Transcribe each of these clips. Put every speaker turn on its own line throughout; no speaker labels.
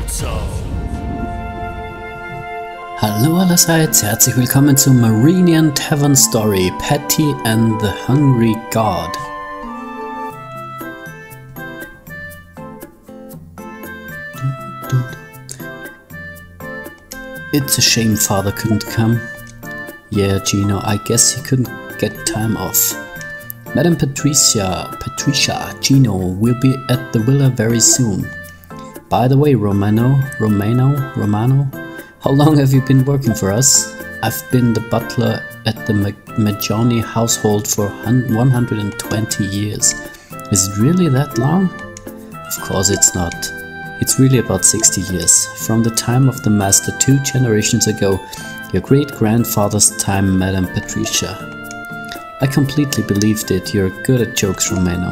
Hallo allerseits, herzlich willkommen zu Marinian Tavern Story, Patty and the Hungry God. It's a shame father couldn't come. Yeah, Gino, I guess he couldn't get time off. Madam Patricia, Gino will be at the villa very soon. By the way, Romano, how long have you been working for us? I've been the butler at the Magioni household for 120 years. Is it really that long? Of course it's not. It's really about 60 years. From the time of the master 2 generations ago, your great-grandfather's time, Madam Patricia. I completely believed it. You're good at jokes, Romano.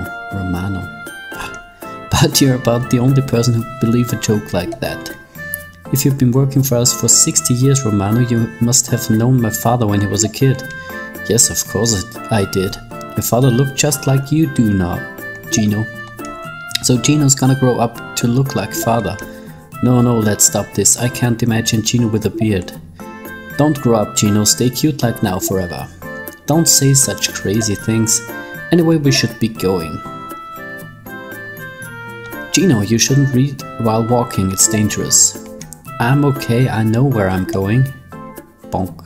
But you're about the only person who believe a joke like that. If you've been working for us for 60 years, Romano, you must have known my father when he was a kid. Yes, of course I did. Your father looked just like you do now, Gino. So Gino's gonna grow up to look like father. No, let's stop this. I can't imagine Gino with a beard. Don't grow up, Gino. Stay cute like now forever. Don't say such crazy things. Anyway, we should be going. Gino, you shouldn't read while walking. It's dangerous. I'm okay, I know where I'm going. Bonk.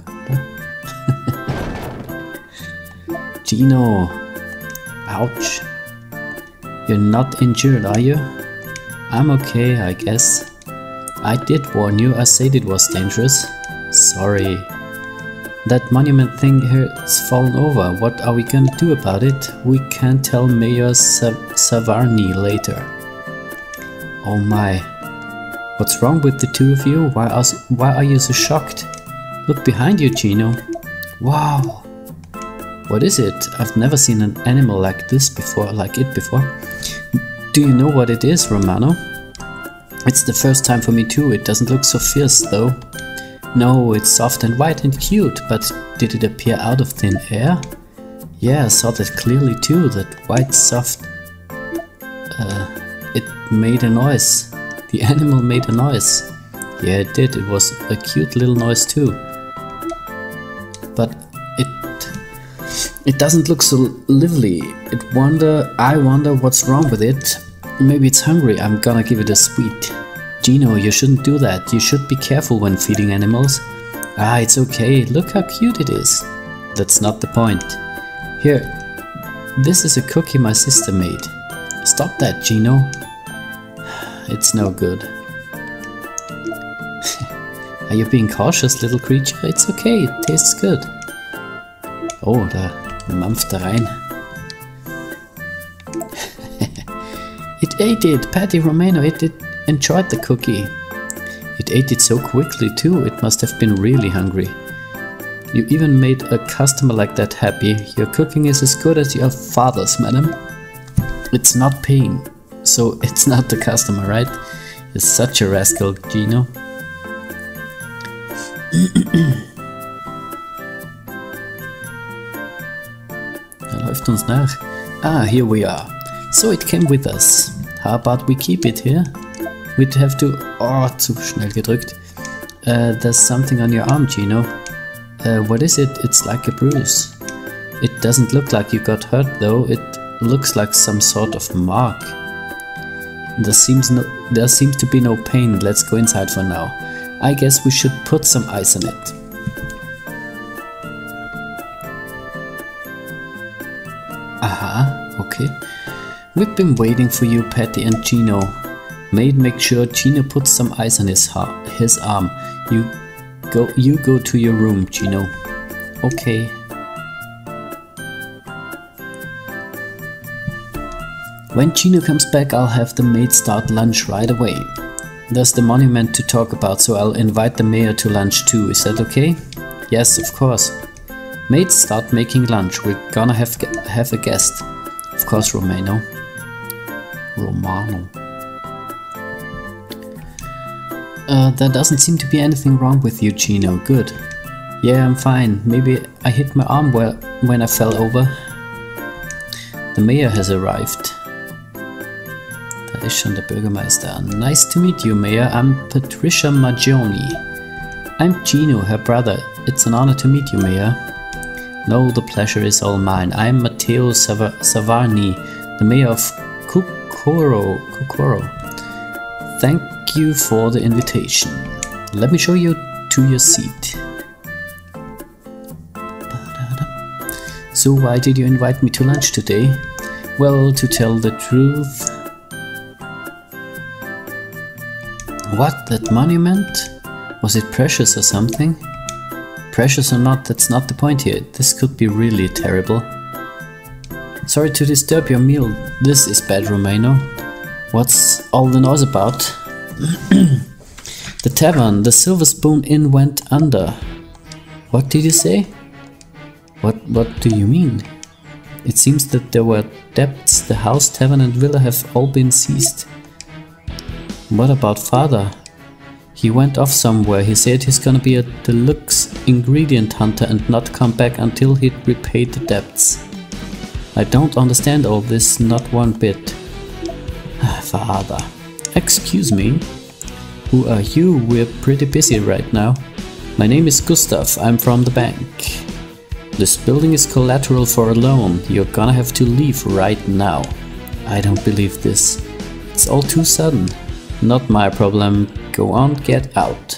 Gino. Ouch. You're not injured, are you? I'm okay, I guess. I did warn you, I said it was dangerous. Sorry. That monument thing here has fallen over. What are we gonna do about it? We can tell Mayor Savarni later. Oh my. What's wrong with the two of you? Why are you so shocked? Look behind you, Gino. Wow. What is it? I've never seen an animal like it before. Do you know what it is, Romano? It's the first time for me too. It doesn't look so fierce though. No, it's soft and white and cute, but did it appear out of thin air? Yeah, I saw that clearly too. That white soft... it made a noise. The animal made a noise. Yeah, it did. It was a cute little noise too. But it doesn't look so lively. I wonder what's wrong with it. Maybe it's hungry. I'm gonna give it a sweet. Gino, you shouldn't do that. You should be careful when feeding animals. Ah, it's okay. Look how cute it is. That's not the point. Here, this is a cookie my sister made. Stop that, Gino. It's no good. Are you being cautious, little creature? It's okay, it tastes good. Oh, da mampft er rein. It ate it, Patty Romano, it enjoyed the cookie. It ate it so quickly too, it must have been really hungry. You even made a customer like that happy. Your cooking is as good as your father's, madam. It's not paying. So it's not the customer, right? You're such a rascal, Gino. Läuft uns nach. Ah, here we are. So it came with us. How about we keep it here? We'd have to... Oh, zu schnell gedrückt. There's something on your arm, Gino. What is it? It's like a bruise. It doesn't look like you got hurt though. It looks like some sort of mark. There seems to be no pain. Let's go inside for now. I guess we should put some ice on it. Aha, okay. We've been waiting for you, Patty and Gino. Maid, make sure Gino puts some ice on his arm. You go to your room, Gino. Okay. When Gino comes back, I'll have the maid start lunch right away. There's the monument to talk about, so I'll invite the mayor to lunch too. Is that okay? Yes, of course. Maid, start making lunch. We're gonna have a guest. Of course, Romano. There doesn't seem to be anything wrong with you, Gino. Good. Yeah, I'm fine. Maybe I hit my arm when I fell over. The mayor has arrived. Da Patricia und der Bürgermeister. Nice to meet you, Mayor. I'm Patricia Magioni. I'm Gino, her brother. It's an honor to meet you, Mayor. No, the pleasure is all mine. I'm Matteo Savarni, the Mayor of Kokoro. Thank you for the invitation. Let me show you to your seat. So why did you invite me to lunch today? Well, to tell the truth... What? That monument? Was it precious or something? Precious or not, that's not the point here. This could be really terrible. Sorry to disturb your meal. This is bad, Romano. What's all the noise about? The tavern, the Silver Spoon Inn went under. What did you say? What do you mean? It seems that there were debts. The house, tavern and villa have all been seized. What about father? He went off somewhere. He said he's gonna be a deluxe ingredient hunter and not come back until he'd repaid the debts. I don't understand all this, not one bit. Father. Excuse me. Who are you? We're pretty busy right now. My name is Gustav. I'm from the bank. This building is collateral for a loan. You're gonna have to leave right now. I don't believe this. It's all too sudden. Not my problem. Go on, get out.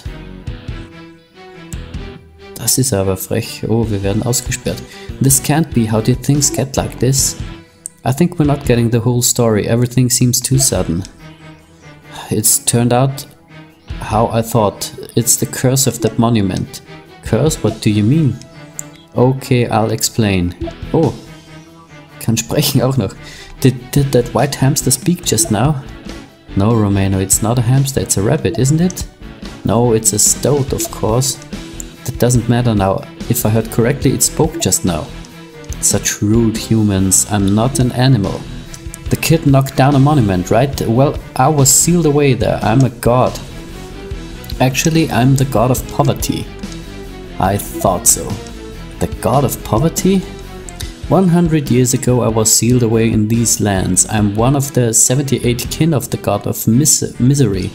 Das ist aber frech. Oh, wir werden ausgesperrt. This can't be. How did things get like this? I think we're not getting the whole story. Everything seems too sudden. It's turned out how I thought. It's the curse of that monument. Curse? What do you mean? Okay, I'll explain. Oh, kann sprechen auch noch. Did that white hamster speak just now? No, Romano, it's not a hamster, it's a rabbit, isn't it? No, it's a stoat, of course. That doesn't matter now. If I heard correctly, it spoke just now. Such rude humans. I'm not an animal. The kid knocked down a monument, right? Well, I was sealed away there. I'm a god. Actually, I'm the god of poverty. I thought so. The god of poverty? 100 years ago I was sealed away in these lands. I'm one of the 78 kin of the god of misery,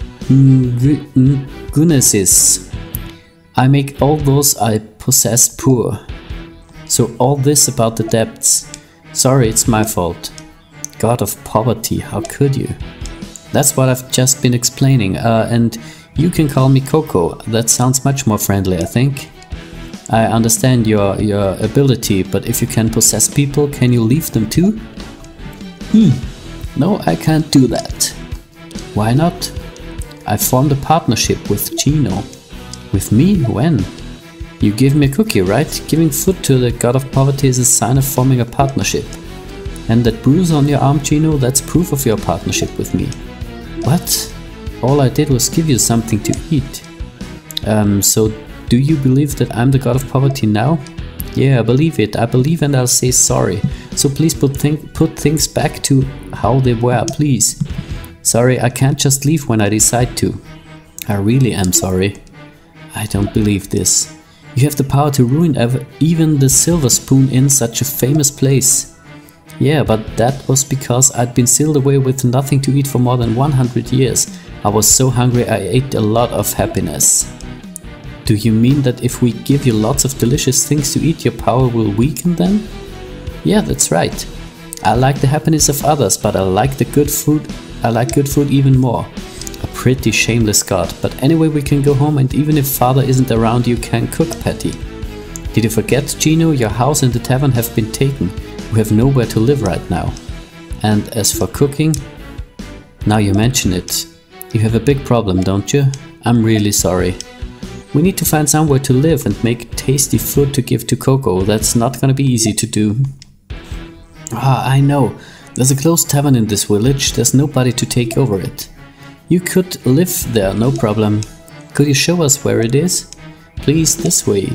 Gunesis. I make all those I possess poor. So all this about the debts. Sorry, it's my fault. God of poverty, how could you? That's what I've just been explaining, and you can call me Coco. That sounds much more friendly, I think. I understand your ability, but if you can possess people, can you leave them too? No, I can't do that. Why not? I formed a partnership with Gino. With me? When? You gave me a cookie, right? Giving food to the god of poverty is a sign of forming a partnership. And that bruise on your arm, Gino, that's proof of your partnership with me. What? All I did was give you something to eat. So do you believe that I'm the god of poverty now? Yeah, I believe it. I believe, and I'll say sorry. So please put things back to how they were, please. Sorry, I can't just leave when I decide to. I really am sorry. I don't believe this. You have the power to ruin even the Silver Spoon Inn, such a famous place. Yeah, but that was because I'd been sealed away with nothing to eat for more than 100 years. I was so hungry I ate a lot of happiness. Do you mean that if we give you lots of delicious things to eat, your power will weaken then? Yeah, that's right. I like the happiness of others, but I like the good food. I like good food even more. A pretty shameless god. But anyway, we can go home, and even if father isn't around, you can cook, Patty. Did you forget, Gino? Your house and the tavern have been taken. We have nowhere to live right now. And as for cooking, now you mention it, you have a big problem, don't you? I'm really sorry. We need to find somewhere to live and make tasty food to give to Coco. That's not gonna be easy to do. Ah, I know. There's a closed tavern in this village. There's nobody to take over it. You could live there, no problem. Could you show us where it is? Please, this way.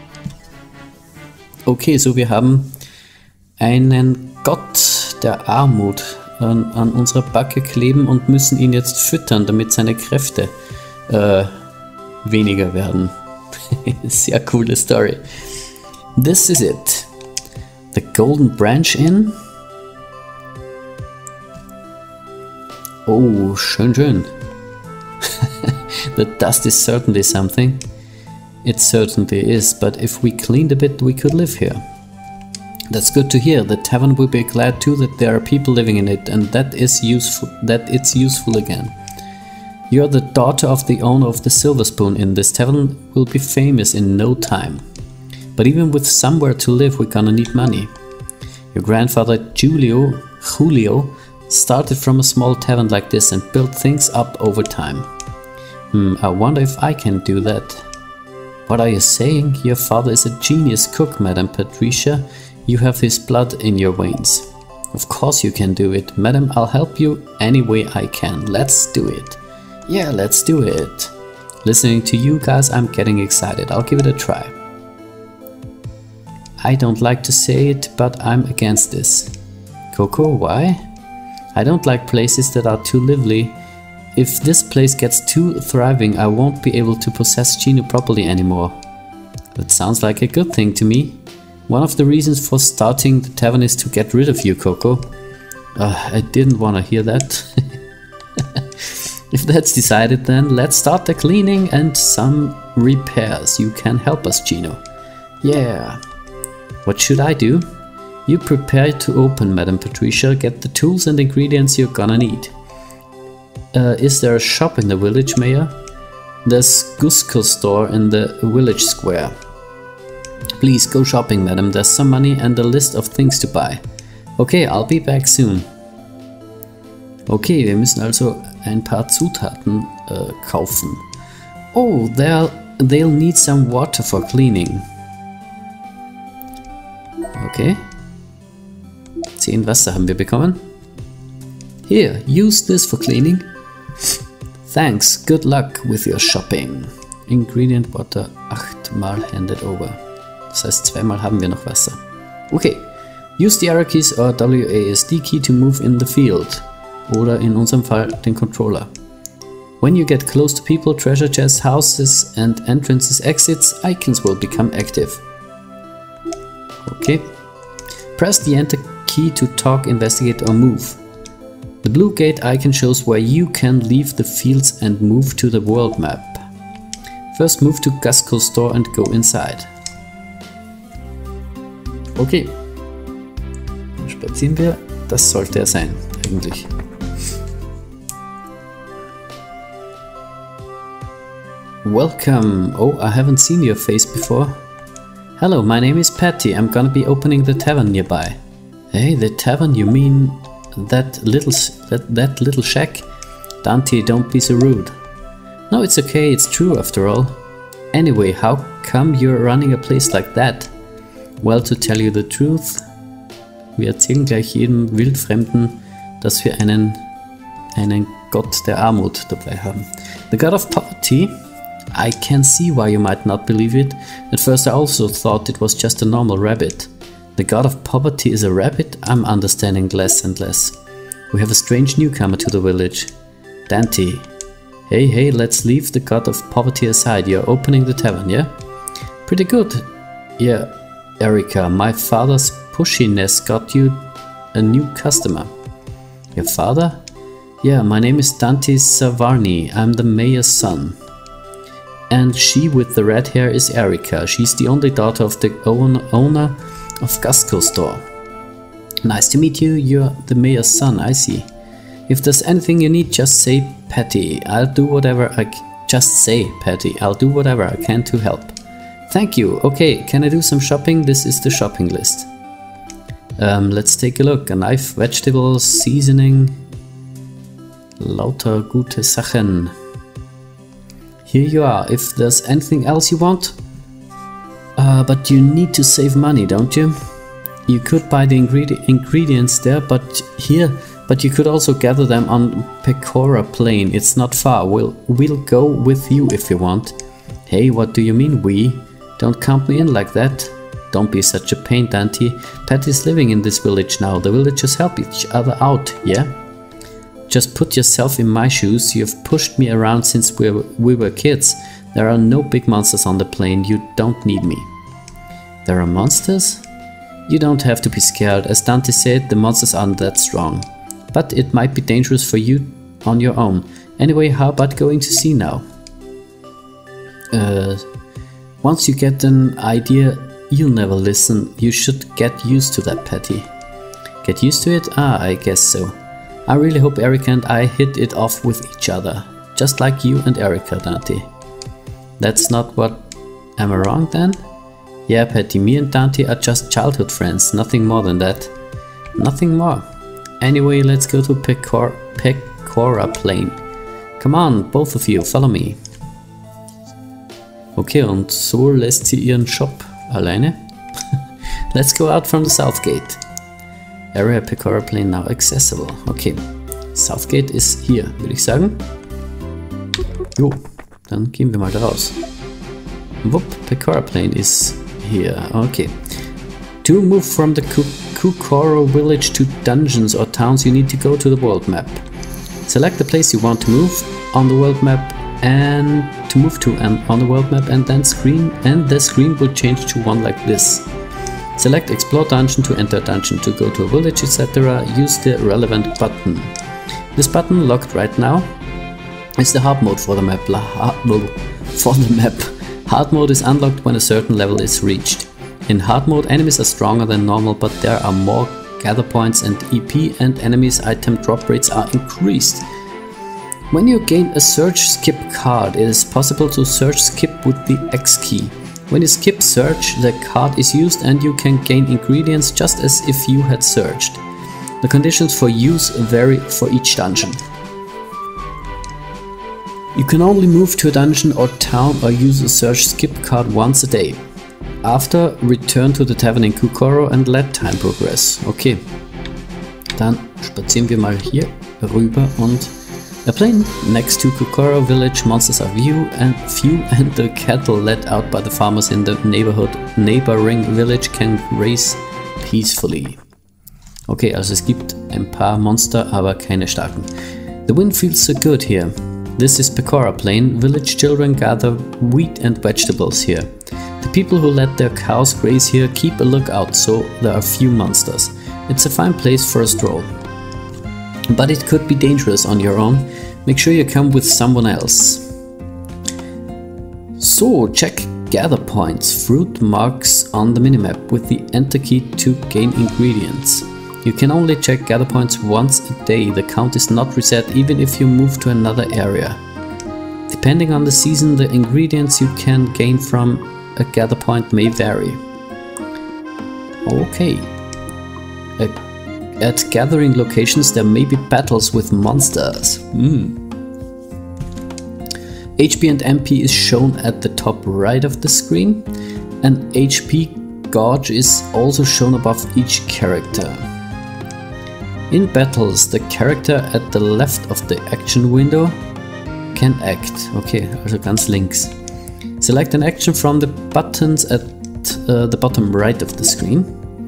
Okay, so wir haben einen Gott der Armut an unserer Backe kleben und müssen ihn jetzt füttern, damit seine Kräfte weniger werden. Sehr coole Story. This is it. The Golden Branch Inn. Oh, schön, schön. The dust is certainly something. It certainly is, but if we cleaned a bit, we could live here. That's good to hear. The tavern will be glad too that there are people living in it, and that it's useful again. You're the daughter of the owner of the Silver Spoon Inn. This tavern will be famous in no time. But even with somewhere to live, we're gonna need money. Your grandfather Julio started from a small tavern like this and built things up over time. I wonder if I can do that. What are you saying? Your father is a genius cook, Madame Patricia. You have his blood in your veins. Of course you can do it. Madam, I'll help you any way I can. Let's do it. Yeah, let's do it. Listening to you guys, I'm getting excited. I'll give it a try. I don't like to say it, but I'm against this. Coco, why? I don't like places that are too lively. If this place gets too thriving, I won't be able to possess Chino properly anymore. That sounds like a good thing to me. One of the reasons for starting the tavern is to get rid of you, Coco. I didn't want to hear that. If that's decided, then let's start the cleaning and some repairs. You can help us, Chino. Yeah. What should I do? You prepare to open, Madame Patricia. Get the tools and ingredients you're gonna need. Is there a shop in the village, Mayor? There's Cusco store in the village square. Please go shopping, madam. There's some money and a list of things to buy. Okay, I'll be back soon. Okay, wir müssen also ein paar Zutaten kaufen. Oh, they'll need some water for cleaning. Okay. 10 Wasser haben wir bekommen. Here, use this for cleaning. Thanks, good luck with your shopping. Ingredient water 8 mal handed over. Das heißt, 2 mal haben wir noch Wasser. Okay, use the arrow keys or WASD key to move in the field. Oder in unserem Fall den Controller. When you get close to people, treasure chests, houses and entrances, exits, icons will become active. Okay. Press the enter key to talk, investigate or move. The blue gate icon shows where you can leave the fields and move to the world map. First move to Cusco store and go inside. Okay. Dann spazieren wir. Das sollte er sein, eigentlich. Welcome. Oh, I haven't seen your face before. Hello, my name is Patty. I'm gonna be opening the tavern nearby. Hey, the tavern? You mean that little shack? Dante, don't be so rude. No, it's okay. It's true after all. Anyway, how come you're running a place like that? Well, to tell you the truth, wir erzählen gleich jedem Wildfremden, dass wir einen Gott der Armut dabei haben. The God of Poverty? I can see why you might not believe it. At first I also thought it was just a normal rabbit. The God of Poverty is a rabbit? I'm understanding less and less. We have a strange newcomer to the village. Dante. Hey, let's leave the God of Poverty aside. You're opening the tavern, yeah? Pretty good. Yeah, Erica, my father's pushiness got you a new customer. Your father? Yeah, my name is Dante Savarni. I'm the mayor's son. And she with the red hair is Erica. She's the only daughter of the owner of Cusco store. Nice to meet you. You're the mayor's son, I see. If there's anything you need, just say Patty. I'll do whatever I can to help. Thank you. Okay, can I do some shopping? This is the shopping list. Let's take a look. A knife, vegetables, seasoning. Lauter gute Sachen. Here you are, if there's anything else you want. But you need to save money, don't you? You could buy the ingredients there, but you could also gather them on Pecora Plain. It's not far. We'll go with you if you want. Hey, what do you mean we? Don't count me in like that. Don't be such a pain, Dante. Patty's living in this village now. The villagers help each other out, yeah? Just put yourself in my shoes. You've pushed me around since we were kids. There are no big monsters on the plain. You don't need me. There are monsters? You don't have to be scared. As Dante said, the monsters aren't that strong. But it might be dangerous for you on your own. Anyway, how about going to sea now? Once you get an idea, you'll never listen. You should get used to that, Patty. Get used to it? Ah, I guess so. I really hope Erica and I hit it off with each other. Just like you and Erica, Dante. That's not what... Am I wrong then? Yeah, Patty, me and Dante are just childhood friends, nothing more than that. Nothing more. Anyway, let's go to Pecora Plain. Come on, both of you, follow me. Okay, und so lässt sie ihren Shop alleine. Let's go out from the South Gate. Area Pecora Plain now accessible. Okay, South Gate ist hier, würde ich sagen. Jo, dann gehen wir mal da raus. Wupp, Pecora Plain is here. Okay. To move from the Kukoro village to dungeons or towns, you need to go to the world map. Select the place you want to move on the world map and to move to on the world map, and then the screen will change to one like this. Select explore dungeon to enter a dungeon, to go to a village, etc. Use the relevant button. This button, locked right now, is the hard mode for the map. Hard mode is unlocked when a certain level is reached. In hard mode, enemies are stronger than normal, but there are more gather points and EP, and enemies' item drop rates are increased. When you gain a search skip card, it is possible to search skip with the X key. When you skip search, the card is used and you can gain ingredients just as if you had searched. The conditions for use vary for each dungeon. You can only move to a dungeon or town or use a search skip card once a day. After, return to the tavern in Kukoro and let time progress. Okay, dann spazieren wir mal hier rüber und a plain next to Kukoro village, monsters are few and the cattle let out by the farmers in the neighboring village can graze peacefully. Okay, also es gibt ein paar Monster, aber keine starken. The wind feels so good here. This is Pecora Plain. Village children gather wheat and vegetables here. The people who let their cows graze here keep a lookout, so there are few monsters. It's a fine place for a stroll. But it could be dangerous on your own. Make sure you come with someone else. So, check gather points, fruit marks on the minimap with the enter key to gain ingredients. You can only check gather points once a day. The count is not reset even if you move to another area. Depending on the season, the ingredients you can gain from a gather point may vary. Okay. At gathering locations there may be battles with monsters. HP and MP is shown at the top right of the screen. An HP gauge is also shown above each character. In battles, the character at the left of the action window can act. Okay, also ganz links. Select an action from the buttons at the bottom right of the screen.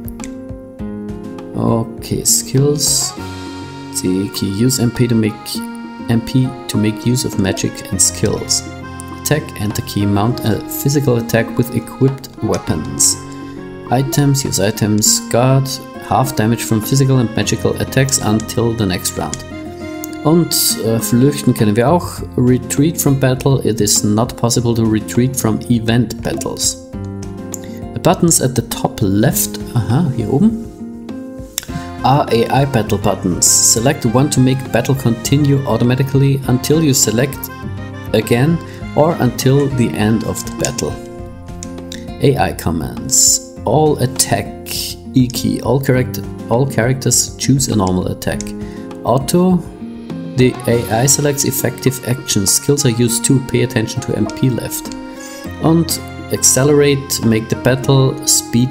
Okay, skills. The key, use MP to make use of magic and skills. Attack, enter key, mount a physical attack with equipped weapons. Items, use items, guard, half damage from physical and magical attacks until the next round. Und flüchten können wir auch. Retreat from battle, it is not possible to retreat from event battles. The buttons at the top left, hier oben, are AI battle buttons. Select one to make battle continue automatically until you select again or until the end of the battle. AI commands. All attack, E key. All characters choose a normal attack. Auto, the AI selects effective actions. Skills are used to pay attention to MP left. Und accelerate, make the battle speed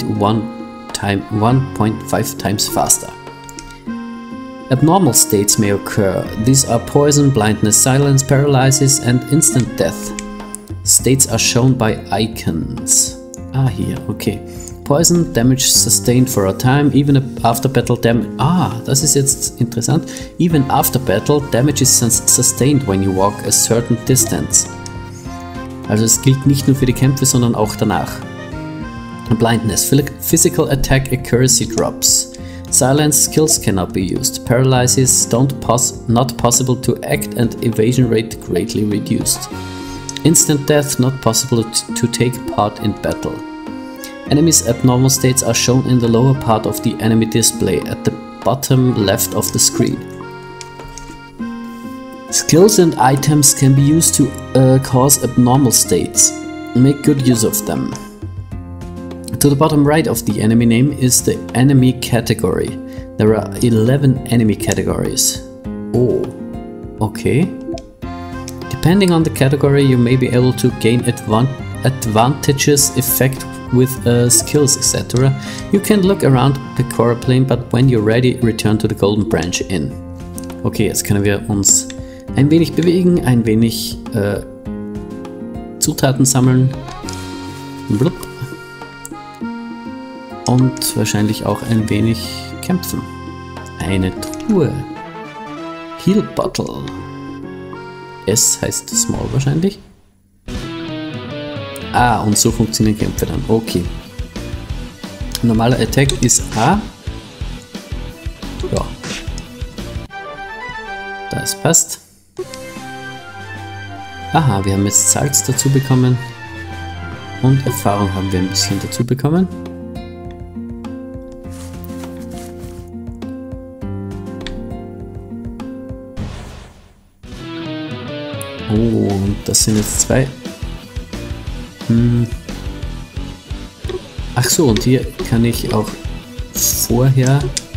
1.5 times faster. Abnormal states may occur. These are poison, blindness, silence, paralysis, and instant death. States are shown by icons. Hier, okay. Poison, damage sustained for a time, even after battle damage. Das ist jetzt interessant. Even after battle, damage is sustained when you walk a certain distance. Also es gilt nicht nur für die Kämpfe, sondern auch danach. Blindness, physical attack accuracy drops. Silence skills cannot be used. Paralysis not possible to act and evasion rate greatly reduced. Instant death not possible to take part in battle. Enemies' abnormal states are shown in the lower part of the enemy display at the bottom left of the screen. Skills and items can be used to cause abnormal states. Make good use of them. To the bottom right of the enemy name is the enemy category. There are 11 enemy categories. Oh, okay. Depending on the category, you may be able to gain advantages, effect with skills, etc. You can look around Pecora Plain, but when you're ready, return to the Golden Branch Inn. Okay, jetzt können wir uns ein wenig bewegen, ein wenig Zutaten sammeln. Blub. Und wahrscheinlich auch ein wenig kämpfen. Eine Truhe. Heal Bottle. S heißt Small wahrscheinlich. Ah, und so funktionieren Kämpfe dann. Okay. Normaler Attack ist A. Ja. Das passt. Aha, wir haben jetzt Salz dazu bekommen. Und Erfahrung haben wir ein bisschen dazu bekommen. Oh, und das sind jetzt zwei. Ach so, und hier kann ich auch vorher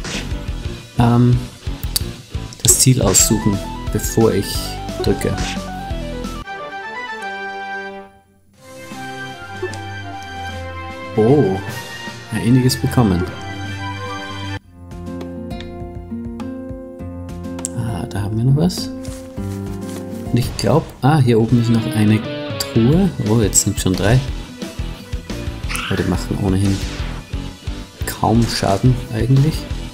das Ziel aussuchen, bevor ich drücke. Oh, einiges bekommen. Ah, da haben wir noch was. Und ich glaube, hier oben ist noch eine Truhe. Oh, jetzt sind schon 3. Aber die machen ohnehin kaum Schaden eigentlich.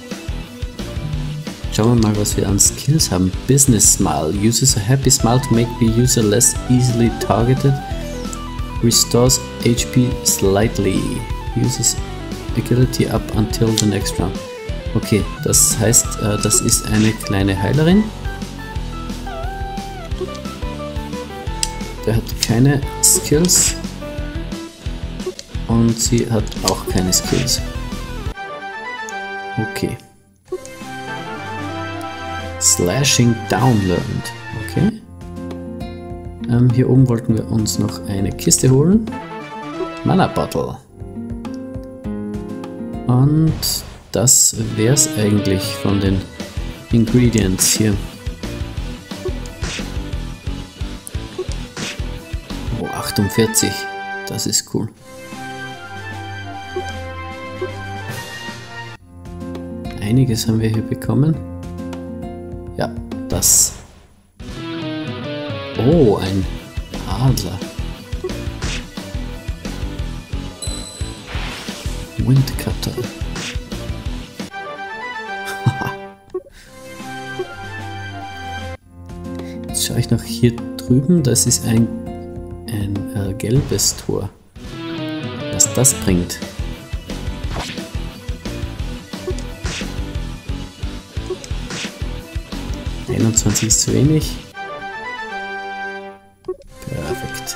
Schauen wir mal, was wir an Skills haben. Business Smile. Uses a happy smile to make the user less easily targeted. Restores HP slightly. Uses Agility up until the next round. Okay, das heißt, das ist eine kleine Heilerin. Der hat keine Skills. Und sie hat auch keine Skills. Okay. Slashing Down learned. Okay. Hier oben wollten wir uns noch eine Kiste holen. Mana Bottle. Und das wäre es eigentlich von den Ingredients hier. Oh, 48. Das ist cool. Einiges haben wir hier bekommen. Ja, das. Oh, ein Adler. Windcutter. Jetzt schaue ich noch hier drüben. Das ist ein gelbes Tor. Was das bringt. Ist zu wenig. Perfekt.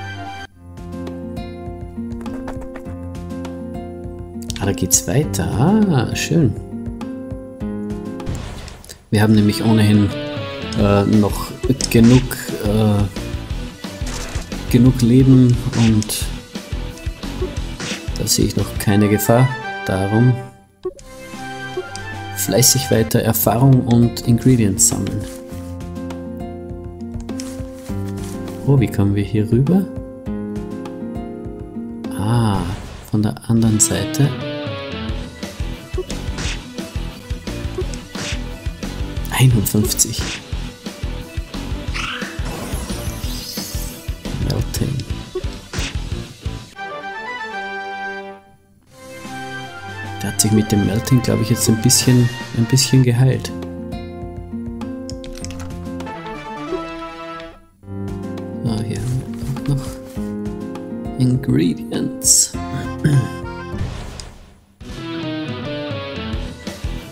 Da geht's weiter. Ah, schön. Wir haben nämlich ohnehin noch genug Leben und da sehe ich noch keine Gefahr. Darum fleißig weiter Erfahrung und Ingredients sammeln. Oh, wie kommen wir hier rüber? Ah, von der anderen Seite. ...51. Melting. Der hat sich mit dem Melting, glaube ich, jetzt ein bisschen geheilt. So, hier haben wir auch noch Ingredients.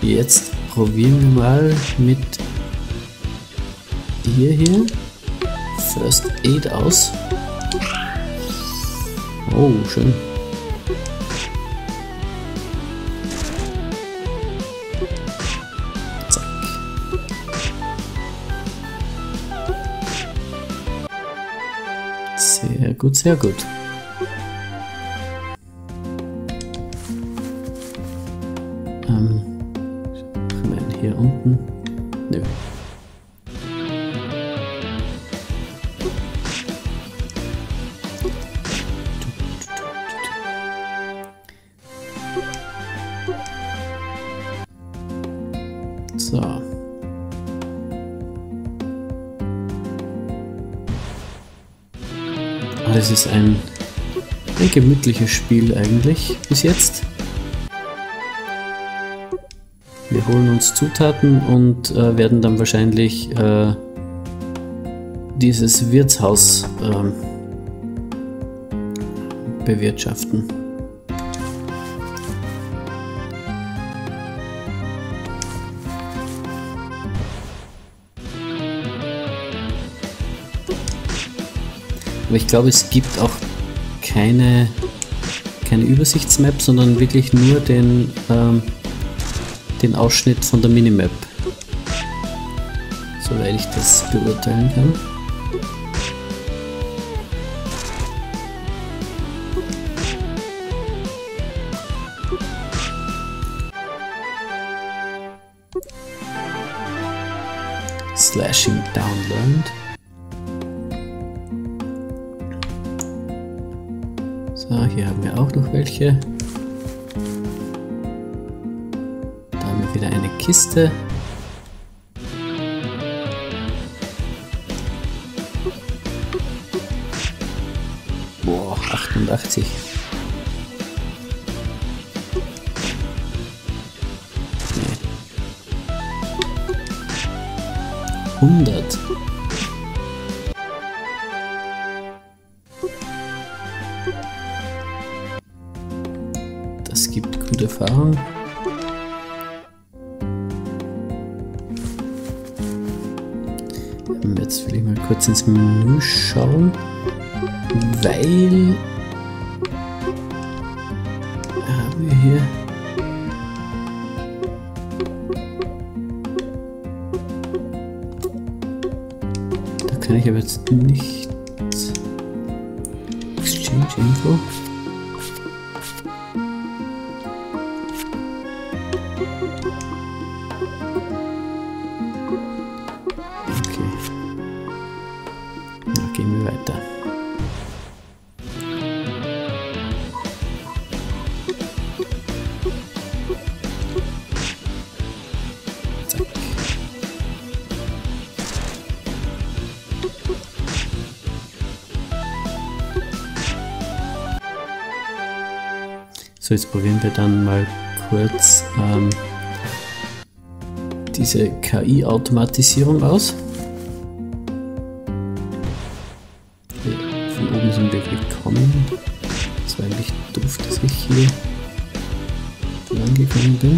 Jetzt probieren wir mal mit hier First Aid aus. Oh, schön. Zack. Sehr gut, sehr gut. Hier unten. Nö. So. Das ist ein gemütliches Spiel eigentlich bis jetzt. Wir holen uns Zutaten und werden dann wahrscheinlich dieses Wirtshaus bewirtschaften. Aber ich glaube, es gibt auch keine Übersichtsmap, sondern wirklich nur den Ausschnitt von der Minimap, soweit ich das beurteilen kann. Slashing down learned. So, hier haben wir auch noch welche. Wieder eine Kiste. Boah, 88. Nee. 100. Das gibt gute Erfahrung. Jetzt will ich mal kurz ins Menü schauen, weil haben wir hier da kann ich aber jetzt nicht Exchange Info. Gehen wir weiter. Zack. So, jetzt probieren wir dann mal kurz diese KI-Automatisierung aus. Von oben sind wir gekommen. Es war eigentlich doof, dass ich hier lang gekommen bin.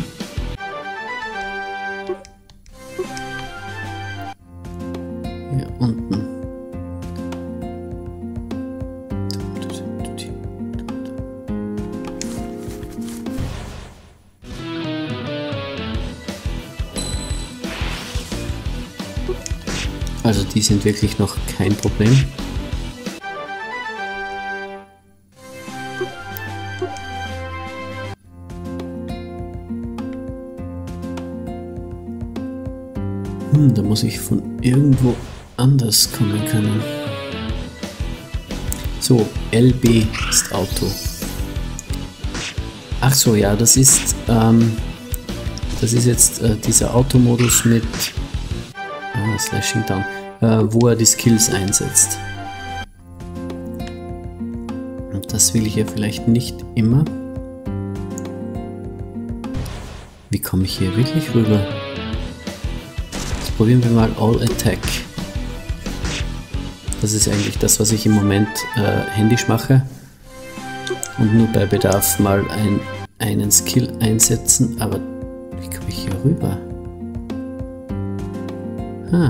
Hier unten. Also die sind wirklich noch kein Problem. Da muss ich von irgendwo anders kommen können. So, LB ist Auto. Ach so, ja, das ist jetzt dieser Automodus mit Slashing Down, wo er die Skills einsetzt. Und das will ich ja vielleicht nicht immer. Wie komme ich hier wirklich rüber? Jetzt probieren wir mal All Attack. Das ist eigentlich das, was ich im Moment händisch mache. Und nur bei Bedarf mal einen Skill einsetzen, aber Wie komme ich hier rüber? Ah.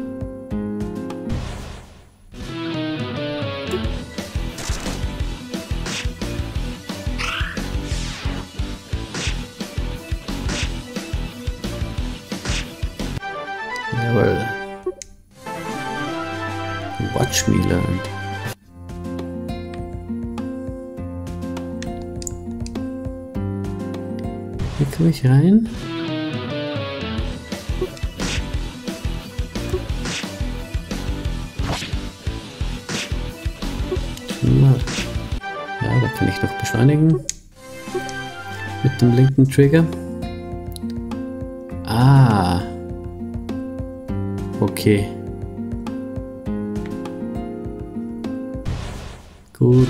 Jawohl. Watch me learn. Hier komme ich rein. Ja, da kann ich noch beschleunigen. Mit dem linken Trigger. Ah. Okay. Gut.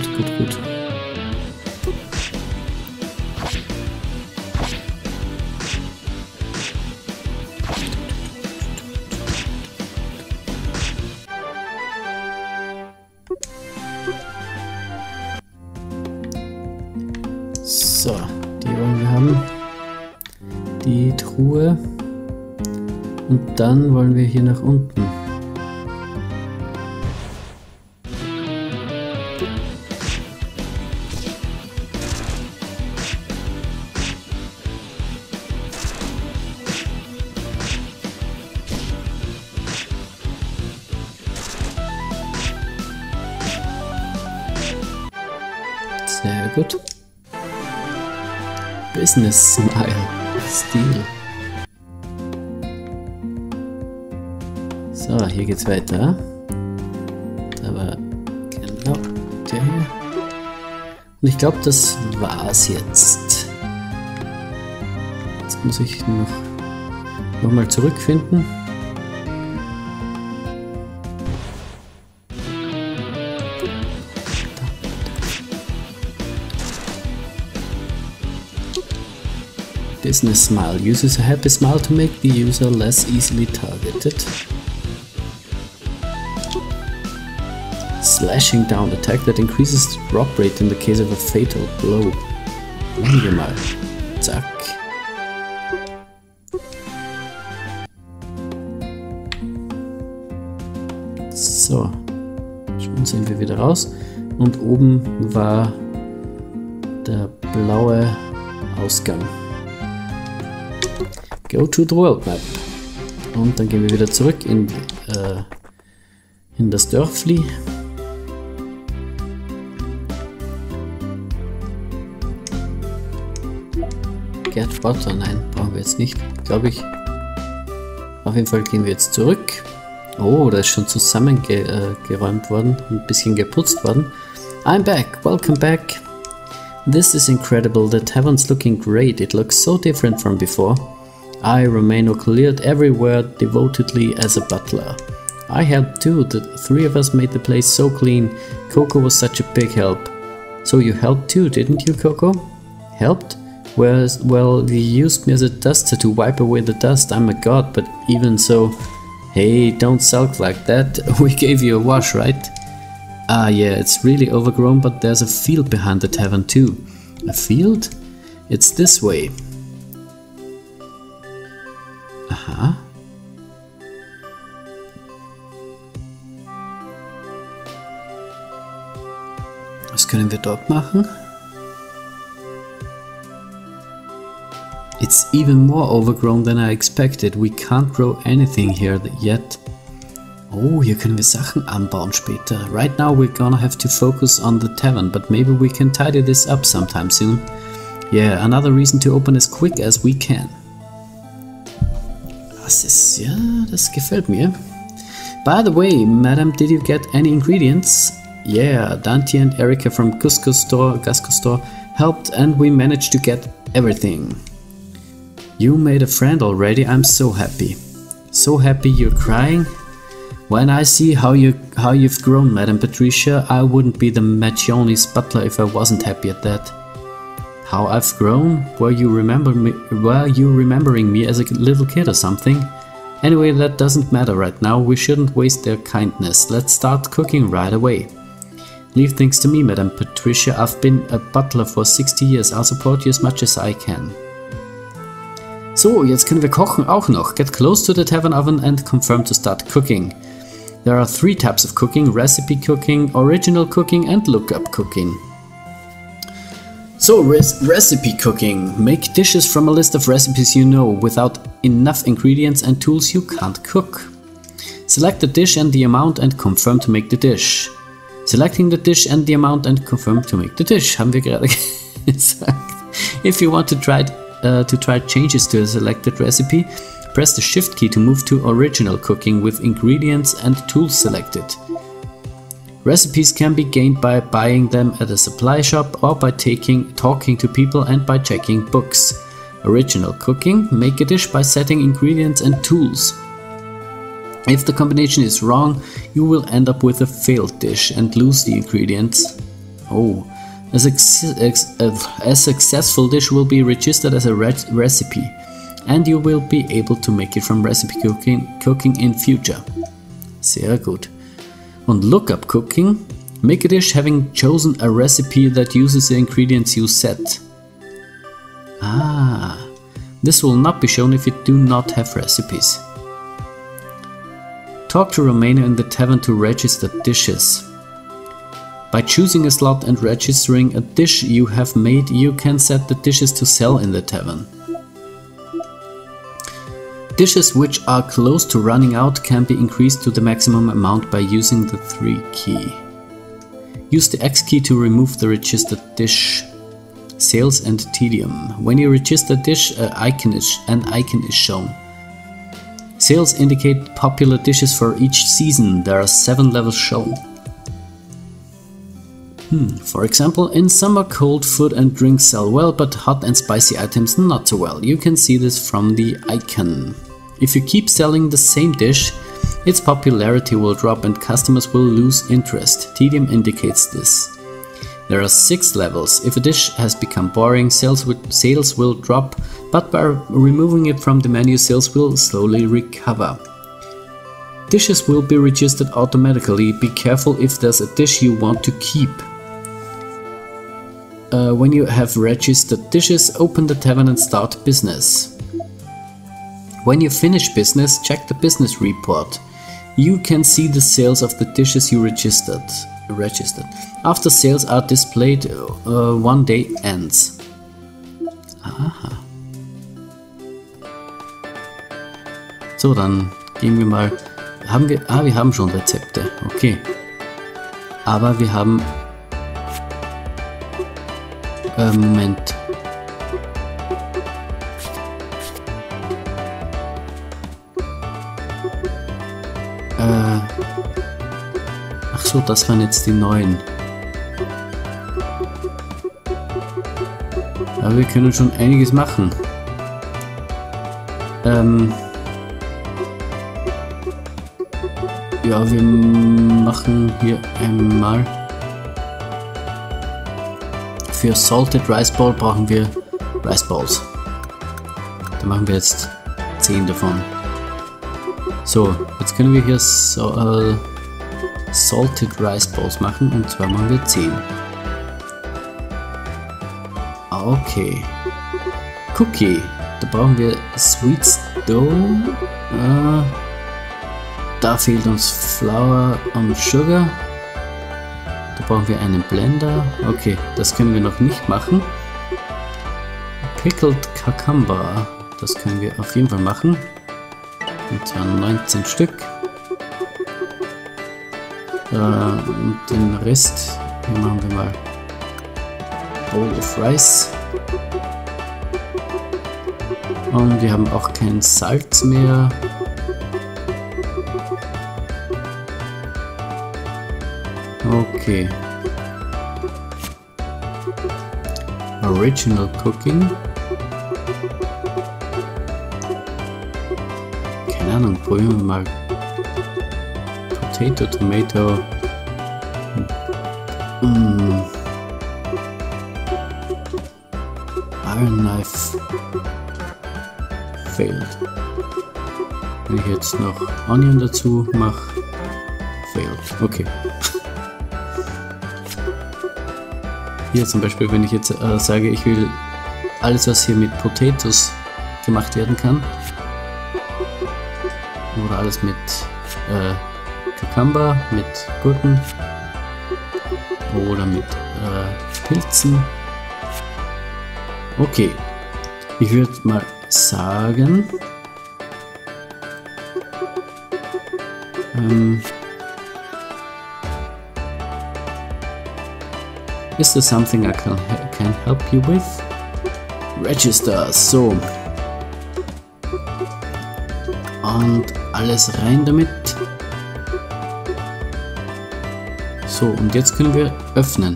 So, die wollen wir haben. Die Truhe. Und dann wollen wir hier nach unten. Sehr gut. Business Smile. Stil. So, hier geht's weiter. Da war genau der hier. Und ich glaube, das war's jetzt. Jetzt muss ich noch mal zurückfinden. Business Smile uses a happy smile to make the user less easily targeted. Slashing down attack that increases the drop rate in the case of a fatal blow. Machen wir mal. Zack. So. Schon sind wir wieder raus. Und oben war der blaue Ausgang. Go to the world map. Und dann gehen wir wieder zurück in das Dörfli. Get Water, nein, brauchen wir jetzt nicht, glaube ich. Auf jeden Fall gehen wir jetzt zurück. Oh, da ist schon zusammengeräumt worden, ein bisschen geputzt worden. I'm back, welcome back. This is incredible, the tavern's looking great, it looks so different from before. I, Romano, cleared everywhere devotedly as a butler. I helped too, the three of us made the place so clean. Coco was such a big help. So you helped too, didn't you, Coco? Helped? Well, you used me as a duster to wipe away the dust. I'm a god, but even so... Hey, don't sulk like that. We gave you a wash, right? Ah, yeah, it's really overgrown, but there's a field behind the tavern too. A field? It's this way. Aha. Was können wir dort machen? It's even more overgrown than I expected. We can't grow anything here yet. Oh, hier können wir Sachen anbauen später. Right now we're gonna have to focus on the tavern, but maybe we can tidy this up sometime soon. Yeah, another reason to open as quick as we can. Das gefällt mir. By the way, madam, did you get any ingredients? Yeah, Dante and Erica from Gasco Store helped and we managed to get everything. You made a friend already, I'm so happy. So happy you're crying? When I see how you've grown, Madam Patricia, I wouldn't be the Macchioni's butler if I wasn't happy at that. How I've grown? Were you remembering me as a little kid or something? Anyway, that doesn't matter right now, we shouldn't waste their kindness. Let's start cooking right away. Leave things to me, Madam Patricia, I've been a butler for 60 years, I'll support you as much as I can. So, jetzt können wir kochen auch noch. Get close to the tavern oven and confirm to start cooking. There are 3 types of cooking: recipe cooking, original cooking and lookup cooking. So, recipe cooking. Make dishes from a list of recipes you know. Without enough ingredients and tools you can't cook. Select the dish and the amount and confirm to make the dish. Selecting the dish and the amount and confirm to make the dish, haben wir gerade gesagt. If you want to try changes to a selected recipe, press the Shift key to move to original cooking with ingredients and tools selected. Recipes can be gained by buying them at a supply shop or by talking to people and by checking books. Original cooking, make a dish by setting ingredients and tools. If the combination is wrong, you will end up with a failed dish and lose the ingredients. Oh, a successful dish will be registered as a recipe, and you will be able to make it from recipe cooking in future. Sehr gut. Und lookup cooking, make a dish having chosen a recipe that uses the ingredients you set. Ah, this will not be shown if you do not have recipes. Talk to Romania in the tavern to register dishes. By choosing a slot and registering a dish you have made, you can set the dishes to sell in the tavern. Dishes which are close to running out can be increased to the maximum amount by using the 3 key. Use the X key to remove the registered dish. Sales and tedium. When you register a dish, an icon is shown. Sales indicate popular dishes for each season. There are 7 levels shown. For example, in summer cold food and drinks sell well, but hot and spicy items not so well. You can see this from the icon. If you keep selling the same dish, its popularity will drop and customers will lose interest. Tedium indicates this. There are 6 levels. If a dish has become boring, sales will drop, but by removing it from the menu, sales will slowly recover. Dishes will be registered automatically. Be careful if there's a dish you want to keep. When you have registered dishes, open the tavern and start business. When you finish business, check the business report. You can see the sales of the dishes you registered. After sales are displayed, 1 day ends. Aha. So, dann gehen wir mal. Wir haben schon Rezepte. Okay. Aber wir haben Moment. Ach so, das waren jetzt die neuen. Aber wir können schon einiges machen. Ja, wir machen hier einmal. Für Salted Rice Ball brauchen wir Rice Balls. Da machen wir jetzt 10 davon. So, jetzt können wir hier Salted Rice Balls machen und zwar machen wir 10. Okay. Cookie. Da brauchen wir Sweet Dough. Da fehlt uns Flour und Sugar. Da brauchen wir einen Blender. Okay, das können wir noch nicht machen. Pickled Cucumber. Das können wir auf jeden Fall machen. Und zwar 19 Stück. Und den Rest, hier machen wir mal Bowl of Rice. Und wir haben auch kein Salz mehr. Okay. Original Cooking. Keine Ahnung, probieren wir mal. Potato, Tomato. Iron Knife. Failed. Wenn ich jetzt noch Onion dazu mache. Failed. Okay. Hier zum Beispiel, wenn ich jetzt sage, ich will alles, was hier mit Potatoes gemacht werden kann. Oder alles mit Cucumber, mit Gurken oder mit Pilzen. Okay, ich würde mal sagen, is there something I can help you with? Register, so. Und alles rein damit. So, und jetzt können wir öffnen.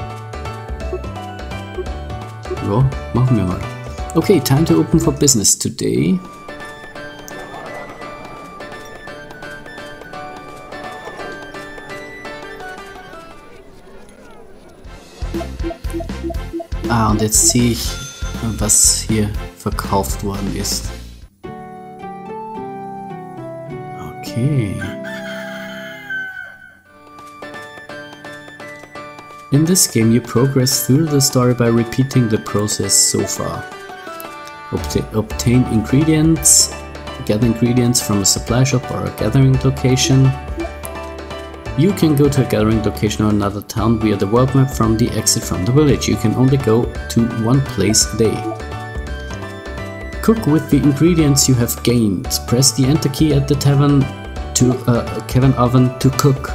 Ja, machen wir mal. Okay, time to open for business today. Ah, und jetzt sehe ich, was hier verkauft worden ist. Okay. In this game you progress through the story by repeating the process so far. Obtain ingredients, gather ingredients from a supply shop or a gathering location. You can go to a gathering location or another town via the world map from the exit from the village. You can only go to one place a day. Cook with the ingredients you have gained. Press the enter key at the tavern oven to cook.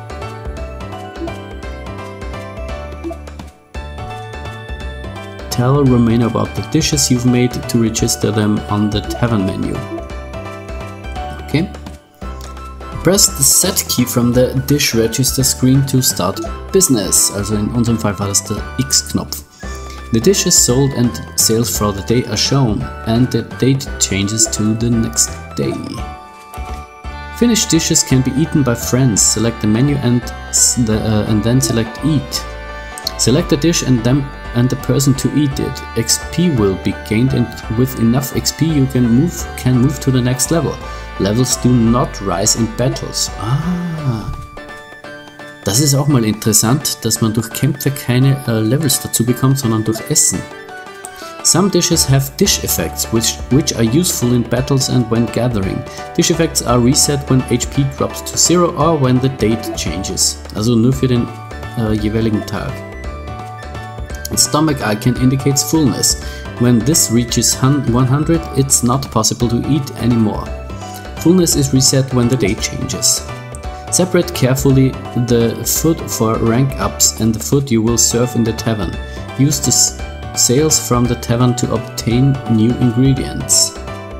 Tell Romania about the dishes you've made to register them on the tavern menu. Okay. Press the set key from the dish register screen to start business. Also in unserem Fall war das der X-Knopf. The dishes sold and sales for the day are shown, and the date changes to the next day. Finished dishes can be eaten by friends. Select the menu and then select eat. Select the dish and the person to eat it. XP will be gained, and with enough XP you can move to the next level. Levels do not rise in battles. Ah, das ist auch mal interessant, dass man durch Kämpfe keine Levels dazu bekommt, sondern durch Essen. Some dishes have dish effects, which are useful in battles and when gathering. Dish effects are reset when HP drops to 0 or when the date changes. Also nur für den jeweiligen Tag. The stomach icon indicates fullness. When this reaches 100, it's not possible to eat anymore. Fullness is reset when the date changes. Separate carefully the food for rank ups and the food you will serve in the tavern. Use the sales from the tavern to obtain new ingredients.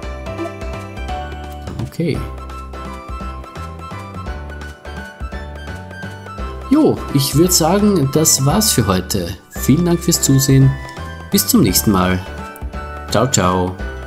Okay. Jo, ich würde sagen, das war's für heute. Vielen Dank fürs Zusehen. Bis zum nächsten Mal. Ciao, ciao.